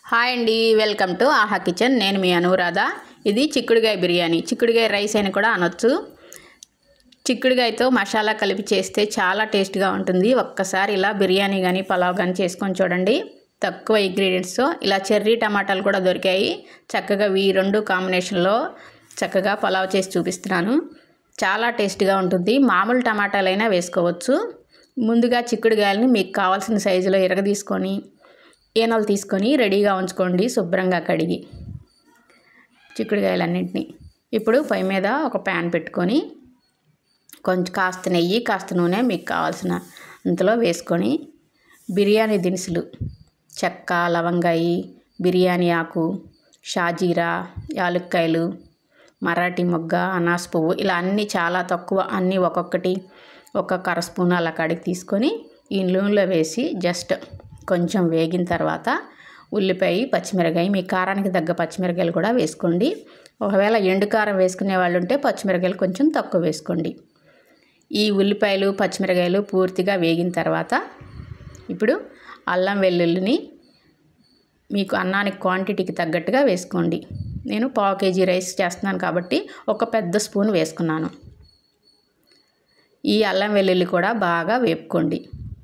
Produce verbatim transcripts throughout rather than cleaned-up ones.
Hi అండి, welcome to ఆహా kitchen. నేను మీ అనురాధ. ఇది చిక్కుడుగాయ బిర్యానీ, చిక్కుడుగాయ రైస్ అని కూడా అనొచ్చు. చిక్కుడుగాయతో మసాలా కలిపి చేస్తే చాలా టేస్ట్గా ఉంటుంది. ఒక్కసారి ఇలా బిర్యానీ కానీ పలావ్ కానీ చేసుకొని చూడండి. తక్కువ ఇంగ్రీడియంట్స్తో ఇలా చెర్రీ టమాటాలు కూడా దొరికాయి. చక్కగా ఈ రెండు కాంబినేషన్లో చక్కగా పలావ్ చేసి చూపిస్తున్నాను. చాలా టేస్ట్గా ఉంటుంది. మామూలు టమాటాలైనా వేసుకోవచ్చు. ముందుగా చిక్కుడుగాయలని మీకు కావాల్సిన సైజులో ఇరగదీసుకొని ఏనలు తీసుకొని రెడీగా ఉంచుకోండి, శుభ్రంగా కడిగి చిక్కుడుగాయలన్నింటినీ. ఇప్పుడు పై మీద ఒక ప్యాన్ పెట్టుకొని కొంచెం కాస్త నెయ్యి కాస్త నూనె మీకు కావాల్సిన అంతలో వేసుకొని బిర్యానీ దినుసులు చెక్క, లవంగాయి, బిర్యానీ ఆకు, షాజీరా, యాలక్కాయలు, మరాఠీ మొగ్గ, అనాస పువ్వు, ఇలా అన్నీ చాలా తక్కువ, అన్నీ ఒక్కొక్కటి ఒక్కొక్క అర స్పూన్ అలా కడిగి తీసుకొని ఈ నూనెలో వేసి జస్ట్ కొంచెం వేగిన తర్వాత ఉల్లిపాయ, పచ్చిమిరకాయ, మీ కారానికి తగ్గ పచ్చిమిరకాయలు కూడా వేసుకోండి. ఒకవేళ ఎండు కారం వేసుకునే వాళ్ళు ఉంటే పచ్చిమిరకాయలు కొంచెం తక్కువ వేసుకోండి. ఈ ఉల్లిపాయలు, పచ్చిమిరకాయలు పూర్తిగా వేగిన తర్వాత ఇప్పుడు అల్లం వెల్లుల్లిని మీకు అన్నానికి క్వాంటిటీకి తగ్గట్టుగా వేసుకోండి. నేను పావు కేజీ రైస్ చేస్తున్నాను కాబట్టి ఒక పెద్ద స్పూన్ వేసుకున్నాను. ఈ అల్లం వెల్లుల్లి కూడా బాగా వేపుకోండి.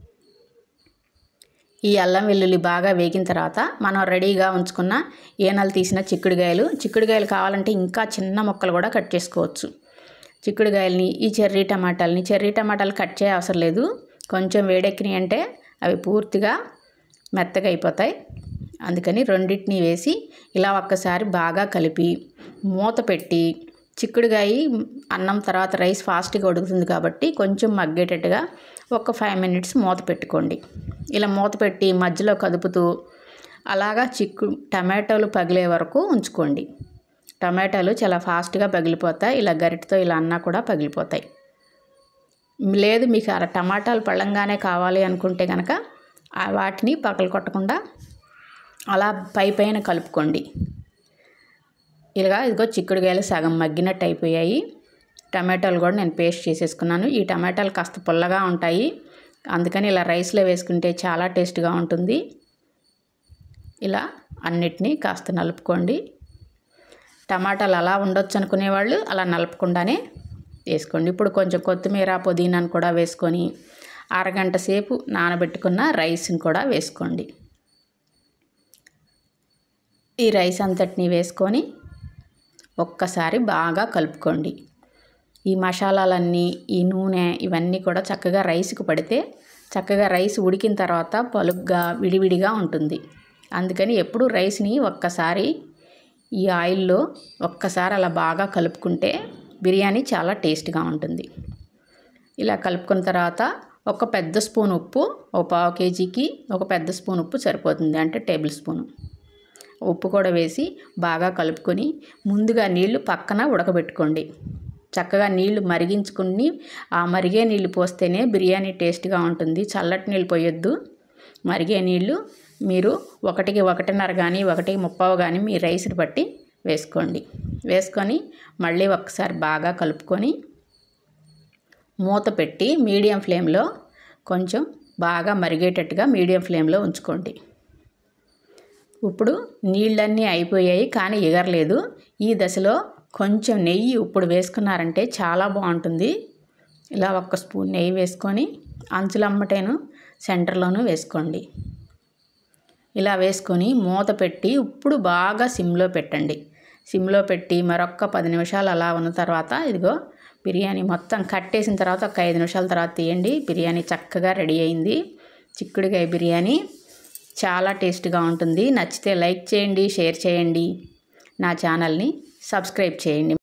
ఈ అల్లం వెల్లుల్లి బాగా వేగిన తర్వాత మనం రెడీగా ఉంచుకున్న ఏనలు తీసిన చిక్కుడుగాయలు చిక్కుడుగాయలు కావాలంటే ఇంకా చిన్న ముక్కలు కూడా కట్ చేసుకోవచ్చు. చిక్కుడుగాయలని ఈ చెర్రీ టమాటాలని చెర్రీ టమాటాలు కట్ చేయ అవసరం లేదు. కొంచెం వేడెక్కినాయి అంటే అవి పూర్తిగా మెత్తగా అయిపోతాయి. అందుకని రెండింటిని వేసి ఇలా ఒక్కసారి బాగా కలిపి మూత పెట్టి, చిక్కుడుగాయ అన్నం తర్వాత రైస్ ఫాస్ట్గా ఉడుకుతుంది కాబట్టి కొంచెం మగ్గేటట్టుగా ఒక ఫైవ్ మినిట్స్ మూత పెట్టుకోండి. ఇలా మూత పెట్టి మధ్యలో కదుపుతూ అలాగా చిక్కు టమాటోలు పగిలే వరకు ఉంచుకోండి. టమాటాలు చాలా ఫాస్ట్గా పగిలిపోతాయి. ఇలా గరిటతో ఇలా అన్నా కూడా పగిలిపోతాయి. లేదు మీకు అలా టమాటాలు పళ్ళంగానే కావాలి అనుకుంటే కనుక వాటిని పగలు కొట్టకుండా అలా పై పైన కలుపుకోండి. ఇలాగా ఇదిగో చిక్కుడుగాయలు సగం మగ్గినట్టు అయిపోయాయి. టమాటాలు కూడా నేను పేస్ట్ చేసేసుకున్నాను. ఈ టమాటాలు కాస్త పుల్లగా ఉంటాయి, అందుకని ఇలా రైస్లో వేసుకుంటే చాలా టేస్ట్గా ఉంటుంది. ఇలా అన్నిటినీ కాస్త నలుపుకోండి. టమాటాలు అలా ఉండొచ్చు అనుకునేవాళ్ళు అలా నలపకుండానే వేసుకోండి. ఇప్పుడు కొంచెం కొత్తిమీర, పుదీనాను కూడా వేసుకొని అరగంట సేపు నానబెట్టుకున్న రైస్ని కూడా వేసుకోండి. ఈ రైస్ అంతటిని వేసుకొని ఒక్కసారి బాగా కలుపుకోండి. ఈ మసాలాలన్నీ, ఈ నూనె ఇవన్నీ కూడా చక్కగా రైస్కి పడితే చక్కగా రైస్ ఉడికిన తర్వాత పలుగ్గా విడివిడిగా ఉంటుంది. అందుకని ఎప్పుడు రైస్ని ఒక్కసారి ఈ ఆయిల్లో ఒక్కసారి అలా బాగా కలుపుకుంటే బిర్యానీ చాలా టేస్ట్గా ఉంటుంది. ఇలా కలుపుకున్న తర్వాత ఒక పెద్ద స్పూన్ ఉప్పు, ఒక పావు కేజీకి ఒక పెద్ద స్పూన్ ఉప్పు సరిపోతుంది, అంటే టేబుల్ స్పూను ఉప్పు కూడా వేసి బాగా కలుపుకొని ముందుగా నీళ్లు పక్కన ఉడకబెట్టుకోండి. చక్కగా నీళ్లు మరిగించుకుని ఆ మరిగే నీళ్లు పోస్తేనే బిర్యానీ టేస్ట్గా ఉంటుంది. చల్లటి నీళ్ళు పోయొద్దు. మరిగే నీళ్లు మీరు ఒకటికి ఒకటిన్నర కానీ ఒకటికి ముప్పావు కానీ మీ రైస్ని బట్టి వేసుకోండి. వేసుకొని మళ్ళీ ఒకసారి బాగా కలుపుకొని మూత పెట్టి మీడియం ఫ్లేమ్లో కొంచెం బాగా మరిగేటట్టుగా మీడియం ఫ్లేమ్లో ఉంచుకోండి. ఇప్పుడు నీళ్ళన్నీ అయిపోయాయి కానీ ఎగరలేదు. ఈ దశలో కొంచెం నెయ్యి ఇప్పుడు వేసుకున్నారంటే చాలా బాగుంటుంది. ఇలా ఒక్క స్పూన్ నెయ్యి వేసుకొని అంచులమ్మటేను సెంటర్లోనూ వేసుకోండి. ఇలా వేసుకొని మూత పెట్టి ఇప్పుడు బాగా సిమ్లో పెట్టండి. సిమ్లో పెట్టి మరొక్క పది నిమిషాలు అలా ఉన్న తర్వాత ఇదిగో బిర్యానీ మొత్తం కట్టేసిన తర్వాత ఒక ఐదు నిమిషాల తర్వాత తీయండి. బిర్యానీ చక్కగా రెడీ అయింది. చిక్కుడుగాయ బిర్యానీ చాలా టేస్ట్గా ఉంటుంది. నచ్చితే లైక్ చేయండి, షేర్ చేయండి, నా ఛానల్ని సబ్స్క్రైబ్ చేయండి.